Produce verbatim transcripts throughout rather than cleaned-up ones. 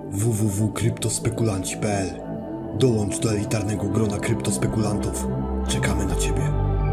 w w w kropka kryptospekulanci kropka p l. Dołącz do elitarnego grona kryptospekulantów. Czekamy na Ciebie.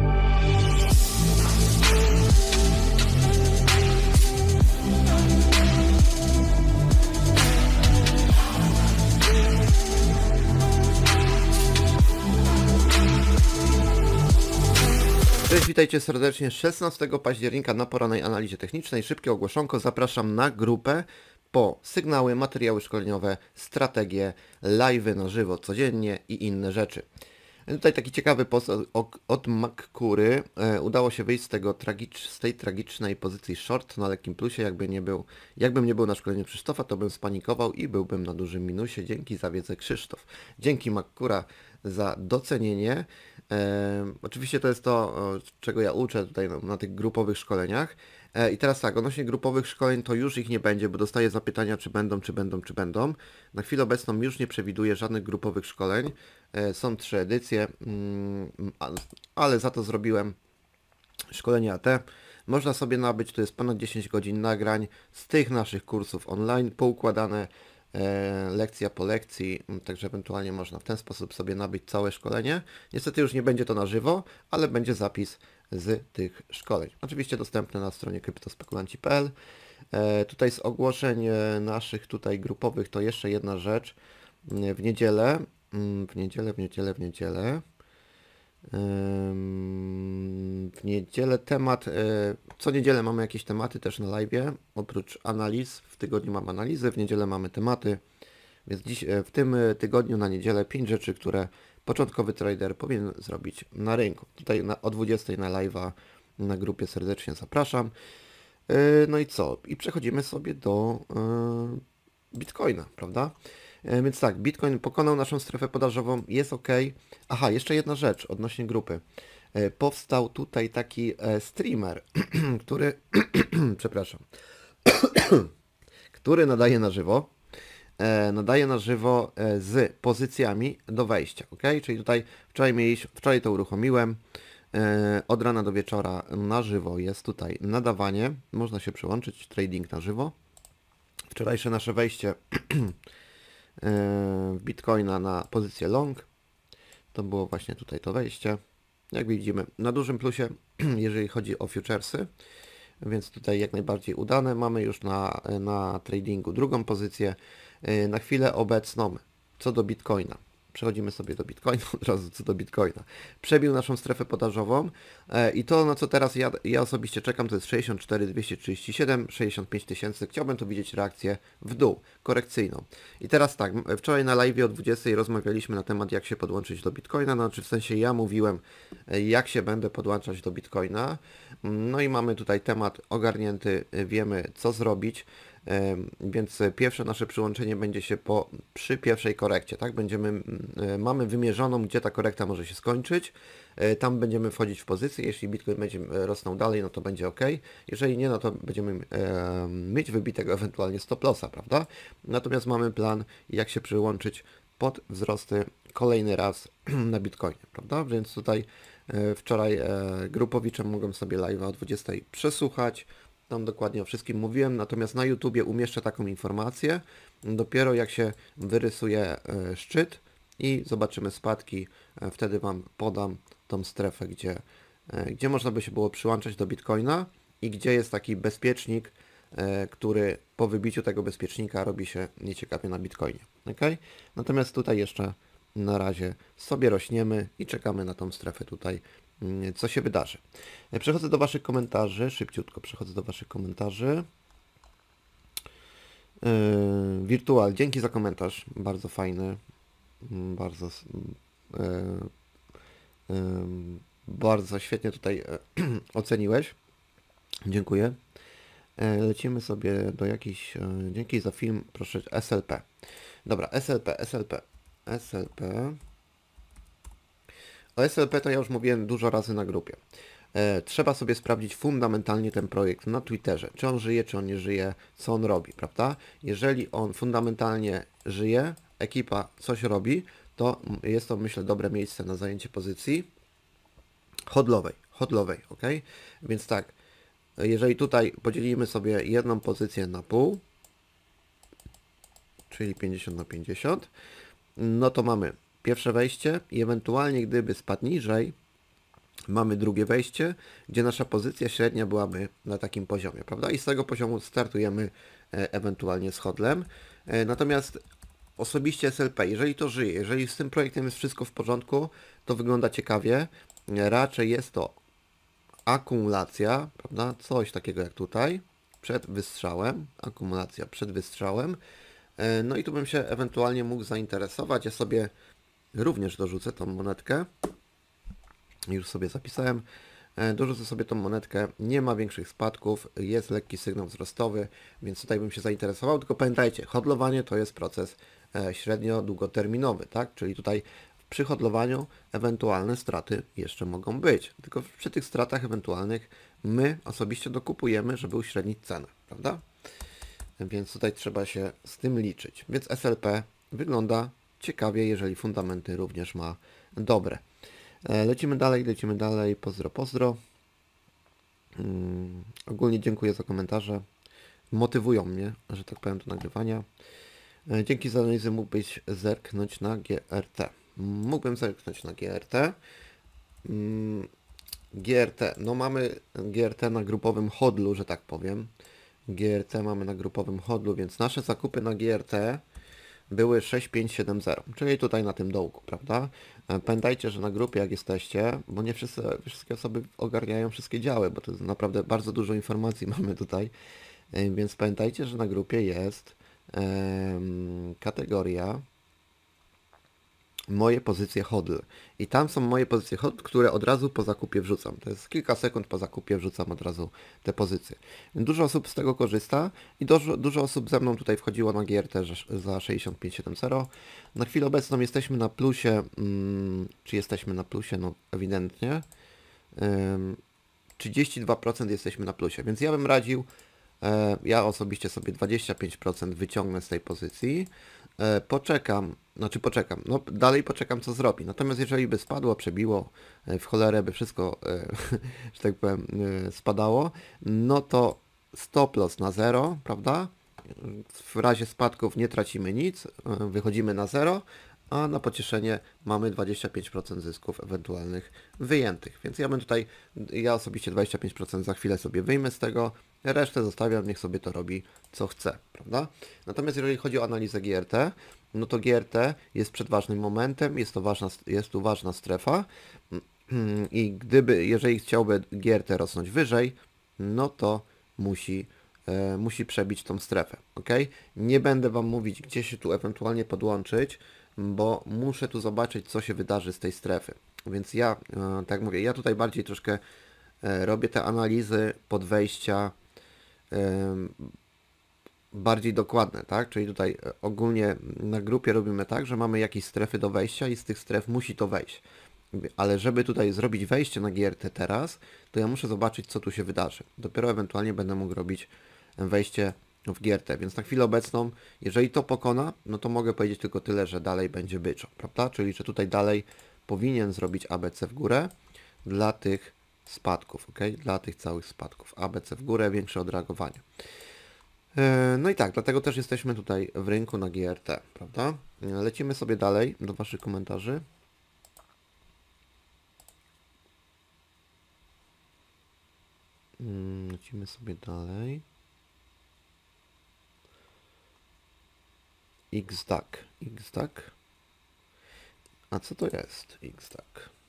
Cześć, witajcie serdecznie. szesnastego października na porannej analizie technicznej. Szybkie ogłoszonko. Zapraszam na grupę po sygnały, materiały szkoleniowe, strategie, live'y na żywo codziennie i inne rzeczy. Tutaj taki ciekawy post od, od McCury. E, udało się wyjść z, tego tragicz, z tej tragicznej pozycji short na lekkim plusie. Jakby nie był, jakbym nie był na szkoleniu Krzysztofa, to bym spanikował i byłbym na dużym minusie. Dzięki za wiedzę, Krzysztof. Dzięki McCura za docenienie. E, oczywiście to jest to, czego ja uczę tutaj na, na tych grupowych szkoleniach. E, I teraz tak, odnośnie grupowych szkoleń to już ich nie będzie, bo dostaję zapytania, czy będą, czy będą, czy będą. Na chwilę obecną już nie przewiduję żadnych grupowych szkoleń. E, są trzy edycje, mm, ale za to zrobiłem szkolenie A T. Można sobie nabyć, to jest ponad dziesięć godzin nagrań z tych naszych kursów online, poukładane e, lekcja po lekcji, także ewentualnie można w ten sposób sobie nabyć całe szkolenie. Niestety już nie będzie to na żywo, ale będzie zapis z tych szkoleń. Oczywiście dostępne na stronie kryptospekulanci kropka p l. E, tutaj z ogłoszeń naszych tutaj grupowych to jeszcze jedna rzecz. W niedzielę, w niedzielę, w niedzielę, w niedzielę, w niedzielę temat, co niedzielę mamy jakieś tematy też na live'ie, oprócz analiz, w tygodniu mam analizy, w niedzielę mamy tematy, więc dziś, w tym tygodniu na niedzielę pięć rzeczy, które początkowy trader powinien zrobić na rynku. Tutaj na, o dwudziestej na live'a na grupie serdecznie zapraszam. No i co? I przechodzimy sobie do Bitcoina, prawda? Więc tak, Bitcoin pokonał naszą strefę podażową, jest ok. Aha, jeszcze jedna rzecz odnośnie grupy. Powstał tutaj taki streamer, który, przepraszam, który nadaje na żywo. Nadaje na żywo z pozycjami do wejścia, ok? Czyli tutaj wczoraj, mieliśmy, wczoraj to uruchomiłem. Od rana do wieczora na żywo jest tutaj nadawanie. Można się przyłączyć, trading na żywo. Wczorajsze nasze wejście w Bitcoina na pozycję long. To było właśnie tutaj to wejście. Jak widzimy, na dużym plusie, jeżeli chodzi o futuresy, więc tutaj jak najbardziej udane. Mamy już na, na tradingu drugą pozycję. Na chwilę obecną, co do Bitcoina. Przechodzimy sobie do Bitcoina, od razu co do Bitcoina. Przebił naszą strefę podażową e, i to, na co teraz ja, ja osobiście czekam, to jest sześćdziesiąt cztery dwieście trzydzieści siedem, sześćdziesiąt pięć tysięcy. Chciałbym tu widzieć reakcję w dół, korekcyjną. I teraz tak, wczoraj na live o dwudziestej rozmawialiśmy na temat, jak się podłączyć do Bitcoina, znaczy w sensie ja mówiłem, jak się będę podłączać do Bitcoina. No i mamy tutaj temat ogarnięty, wiemy co zrobić. Więc pierwsze nasze przyłączenie będzie się po, przy pierwszej korekcie, tak? Będziemy, mamy wymierzoną, gdzie ta korekta może się skończyć. Tam będziemy wchodzić w pozycję. Jeśli Bitcoin będzie rosnął dalej, no to będzie ok. Jeżeli nie, no to będziemy e, mieć wybitego ewentualnie stop lossa, prawda? Natomiast mamy plan, jak się przyłączyć pod wzrosty kolejny raz na Bitcoinie, prawda? Więc tutaj e, wczoraj e, grupowiczem mogłem sobie live'a o dwudziestej przesłuchać. Tam dokładnie o wszystkim mówiłem, natomiast na YouTubie umieszczę taką informację, dopiero jak się wyrysuje szczyt i zobaczymy spadki, wtedy Wam podam tą strefę, gdzie, gdzie można by się było przyłączać do Bitcoina i gdzie jest taki bezpiecznik, który po wybiciu tego bezpiecznika robi się nieciekawie na Bitcoinie. Okay? Natomiast tutaj jeszcze na razie sobie rośniemy i czekamy na tą strefę tutaj, co się wydarzy. Przechodzę do Waszych komentarzy, szybciutko przechodzę do Waszych komentarzy. Yy, Wirtual, dzięki za komentarz, bardzo fajny, bardzo, yy, yy, bardzo świetnie tutaj yy, oceniłeś, dziękuję. Yy, lecimy sobie do jakichś, yy, dzięki za film, proszę, S L P. Dobra, S L P, S L P, S L P. O S L P to ja już mówiłem dużo razy na grupie. E, trzeba sobie sprawdzić fundamentalnie ten projekt na Twitterze. Czy on żyje, czy on nie żyje, co on robi, prawda? Jeżeli on fundamentalnie żyje, ekipa coś robi, to jest to, myślę, dobre miejsce na zajęcie pozycji hodlowej, hodlowej, ok? Więc tak, jeżeli tutaj podzielimy sobie jedną pozycję na pół, czyli pięćdziesiąt na pięćdziesiąt, no to mamy pierwsze wejście i ewentualnie gdyby spadł niżej, mamy drugie wejście, gdzie nasza pozycja średnia byłaby na takim poziomie, prawda? I z tego poziomu startujemy e, ewentualnie z hodlem. E, natomiast osobiście S L P, jeżeli to żyje, jeżeli z tym projektem jest wszystko w porządku, to wygląda ciekawie. E, raczej jest to akumulacja, prawda? Coś takiego jak tutaj, przed wystrzałem, akumulacja przed wystrzałem. E, no i tu bym się ewentualnie mógł zainteresować. Ja sobie również dorzucę tą monetkę. Już sobie zapisałem. Dorzucę sobie tą monetkę. Nie ma większych spadków. Jest lekki sygnał wzrostowy, więc tutaj bym się zainteresował. Tylko pamiętajcie, hodlowanie to jest proces średnio długoterminowy, tak? Czyli tutaj przy hodlowaniu ewentualne straty jeszcze mogą być. Tylko przy tych stratach ewentualnych my osobiście dokupujemy, żeby uśrednić cenę, prawda? Więc tutaj trzeba się z tym liczyć. Więc S L P wygląda ciekawie, jeżeli fundamenty również ma dobre. Lecimy dalej, lecimy dalej. Pozdro, pozdro. Hmm, ogólnie dziękuję za komentarze. Motywują mnie, że tak powiem, do nagrywania. Dzięki za analizę mógłbyś zerknąć na G R T. Mógłbym zerknąć na G R T. Hmm, G R T, no mamy G R T na grupowym hodlu, że tak powiem. G R T mamy na grupowym hodlu, więc nasze zakupy na G R T były sześć pięć siedem zero, czyli tutaj na tym dołku, prawda? Pamiętajcie, że na grupie jak jesteście, bo nie wszyscy, wszystkie osoby ogarniają wszystkie działy, bo to jest naprawdę bardzo dużo informacji mamy tutaj, więc pamiętajcie, że na grupie jest um, kategoria moje pozycje hodl i tam są moje pozycje hodl, które od razu po zakupie wrzucam. To jest kilka sekund po zakupie wrzucam od razu te pozycje. Dużo osób z tego korzysta i dużo, dużo osób ze mną tutaj wchodziło na G R T za sześćdziesiąt pięć siedem zero. Na chwilę obecną jesteśmy na plusie, hmm, czy jesteśmy na plusie? No ewidentnie. Um, trzydzieści dwa procent jesteśmy na plusie, więc ja bym radził, e, ja osobiście sobie dwadzieścia pięć procent wyciągnę z tej pozycji. Poczekam, znaczy poczekam, no dalej poczekam co zrobi, natomiast jeżeli by spadło, przebiło, w cholerę by wszystko, że tak powiem, spadało, no to stop loss na zero, prawda? W razie spadków nie tracimy nic, wychodzimy na zero, a na pocieszenie mamy dwadzieścia pięć procent zysków ewentualnych wyjętych, więc ja bym tutaj, ja osobiście dwadzieścia pięć procent za chwilę sobie wyjmę z tego, resztę zostawiam, niech sobie to robi co chce, prawda? Natomiast jeżeli chodzi o analizę G R T, no to G R T jest przed ważnym momentem, jest to ważna, jest tu ważna strefa i gdyby, jeżeli chciałby G R T rosnąć wyżej, no to musi, e, musi przebić tą strefę, ok? Nie będę Wam mówić, gdzie się tu ewentualnie podłączyć, bo muszę tu zobaczyć, co się wydarzy z tej strefy. Więc ja, e, tak jak mówię, ja tutaj bardziej troszkę e, robię te analizy pod wejścia bardziej dokładne, tak? Czyli tutaj ogólnie na grupie robimy tak, że mamy jakieś strefy do wejścia i z tych stref musi to wejść. Ale żeby tutaj zrobić wejście na G R T teraz, to ja muszę zobaczyć, co tu się wydarzy. Dopiero ewentualnie będę mógł robić wejście w G R T. Więc na chwilę obecną, jeżeli to pokona, no to mogę powiedzieć tylko tyle, że dalej będzie byczo, prawda? Czyli, że tutaj dalej powinien zrobić A B C w górę dla tych spadków, ok? Dla tych całych spadków. A B C w górę, większe odreagowanie. No i tak, dlatego też jesteśmy tutaj w rynku na G R T, prawda? Lecimy sobie dalej do Waszych komentarzy. Lecimy sobie dalej. X D A C. X D A C. A co to jest X D A C?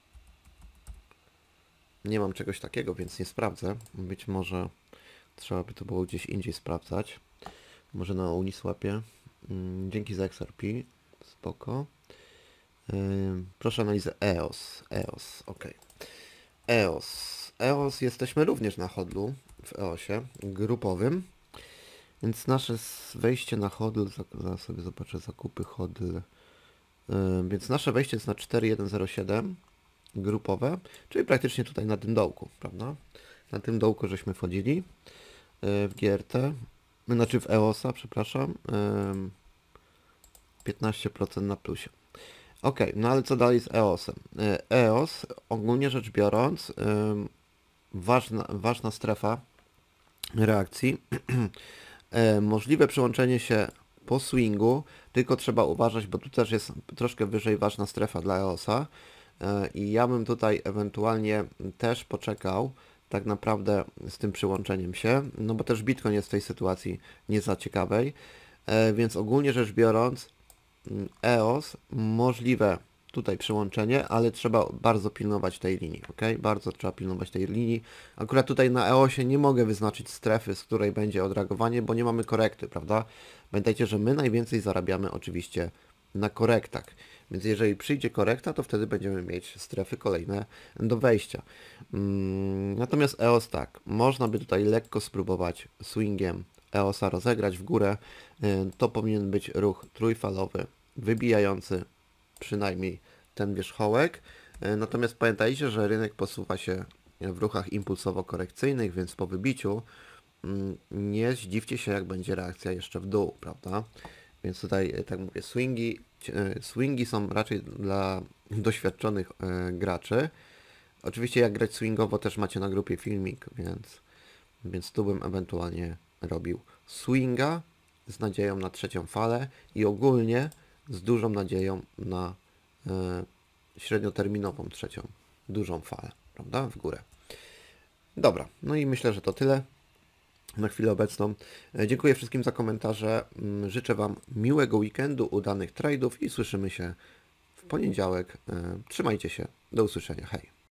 Nie mam czegoś takiego, więc nie sprawdzę. Być może trzeba by to było gdzieś indziej sprawdzać. Może na Uniswapie. Dzięki za X R P. Spoko. Proszę analizę E O S. E O S, ok. E O S. E O S jesteśmy również na hodlu w E O S-ie grupowym. Więc nasze wejście na hodl, zaraz sobie zobaczę zakupy hodl. Więc nasze wejście jest na cztery jeden zero siedem grupowe, czyli praktycznie tutaj na tym dołku, prawda? Na tym dołku żeśmy wchodzili w G R T, znaczy w E O S-a, przepraszam, piętnaście procent na plusie. Ok, no ale co dalej z E O S-em? E O S, ogólnie rzecz biorąc, ważna, ważna strefa reakcji, możliwe przyłączenie się po swingu, tylko trzeba uważać, bo tu też jest troszkę wyżej ważna strefa dla E O S a i ja bym tutaj ewentualnie też poczekał tak naprawdę z tym przyłączeniem się, no bo też Bitcoin jest w tej sytuacji nie za ciekawej, więc ogólnie rzecz biorąc E O S możliwe tutaj przyłączenie, ale trzeba bardzo pilnować tej linii, ok? Bardzo trzeba pilnować tej linii. Akurat tutaj na E O S ie nie mogę wyznaczyć strefy, z której będzie odreagowanie, bo nie mamy korekty, prawda? Pamiętajcie, że my najwięcej zarabiamy oczywiście na korektach, więc jeżeli przyjdzie korekta, to wtedy będziemy mieć strefy kolejne do wejścia. Natomiast E O S tak, można by tutaj lekko spróbować swingiem E O S a rozegrać w górę. To powinien być ruch trójfalowy, wybijający przynajmniej ten wierzchołek. Natomiast pamiętajcie, że rynek posuwa się w ruchach impulsowo-korekcyjnych, więc po wybiciu nie zdziwcie się, jak będzie reakcja jeszcze w dół, prawda? Więc tutaj, tak mówię, swingi, swingi są raczej dla doświadczonych graczy. Oczywiście jak grać swingowo też macie na grupie filmik, więc, więc tu bym ewentualnie robił swinga z nadzieją na trzecią falę i ogólnie z dużą nadzieją na y, średnioterminową trzecią dużą falę, prawda, w górę. Dobra, no i myślę, że to tyle na chwilę obecną. Dziękuję wszystkim za komentarze. Życzę Wam miłego weekendu, udanych trade'ów i słyszymy się w poniedziałek. Trzymajcie się. Do usłyszenia. Hej.